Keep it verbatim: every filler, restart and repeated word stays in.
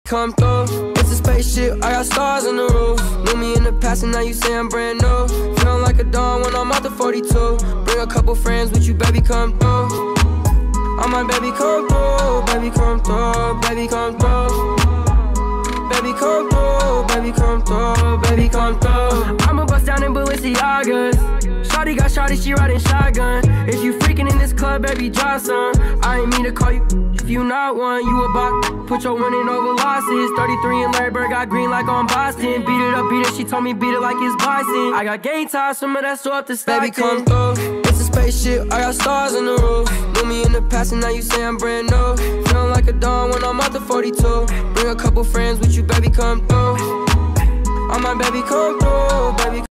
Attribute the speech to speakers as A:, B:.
A: come through. It's a spaceship, I got stars on the roof. Knew me in the past and now you say I'm brand new. Feeling like a dawn when I'm out the forty-two. Bring a couple friends with you, baby, come through. Oh my baby, come through, baby, come through, baby, come through. Baby, come through, baby, come through, baby, come through. I'ma bust down in Balenciagas. Shawty got shawty, she riding shotgun. If you freaking in this club, baby, drop some. I ain't mean to call you if you not one. You a bot, put your winning over losses. thirty-three in Larry Bird, got green like on Boston. Beat it up, beat it, she told me beat it like it's Boston. I got game time, some of that so up to Stockton. Baby, come through, it's a spaceship, I got stars on the roof. Knew me in the past and now you say I'm brand new. Feeling like a dawn when I'm out the forty-two. Bring a couple friends with you, baby, come through. Oh my baby, come through, baby.